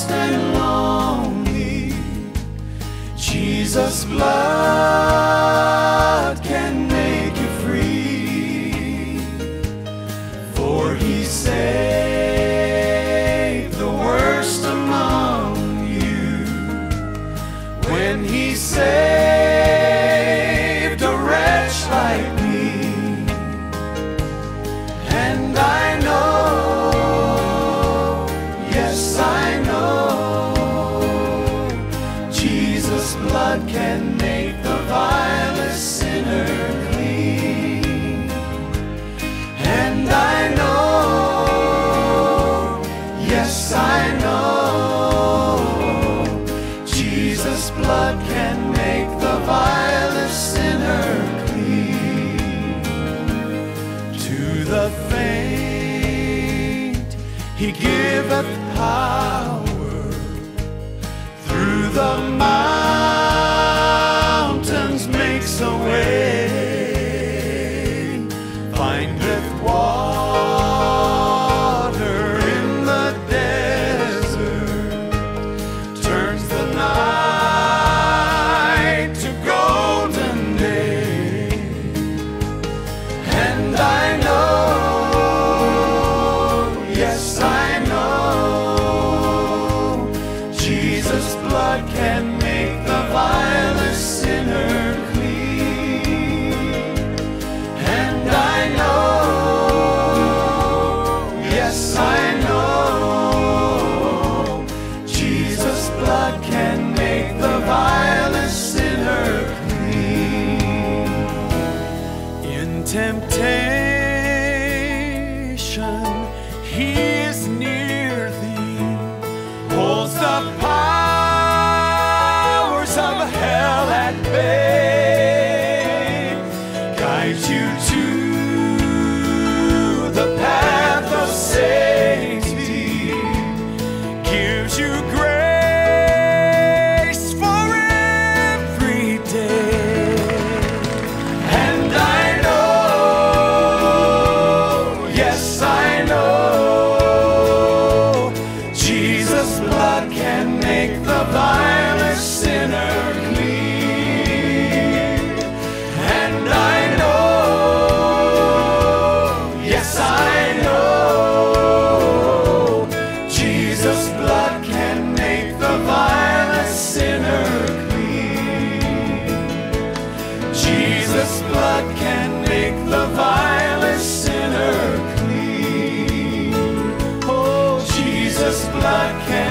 and lonely, Jesus' blood can make you free. For he saved the worst among you when he saved a wretch like me. And I know, yes I know, Jesus' blood can make the vilest sinner clean. And I know, yes I know, Jesus' blood can make the vilest sinner clean. To the faint he giveth power, through the mountains makes a way, findeth water in the desert, turns the night to golden day. And I know, yes I know, Jesus' blood can make the vilest sinner clean. And I know, yes I know, Jesus' blood can make the vilest sinner clean. In temptation he is near thee, holds the pow'rs of hell at bay, guides you to the path of safety, gives you grace for every day. And I know, yes I know, Jesus' blood can make the vilest sinner clean. And I know, yes I know, Jesus' blood can make the vilest sinner clean. Jesus' blood can make the vilest sinner clean. Oh, Jesus' blood can